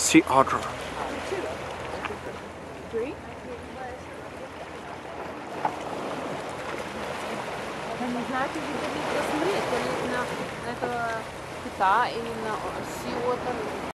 Sea otter. Не знаете, где посмотреть, то ли на этого кита или на sea otter.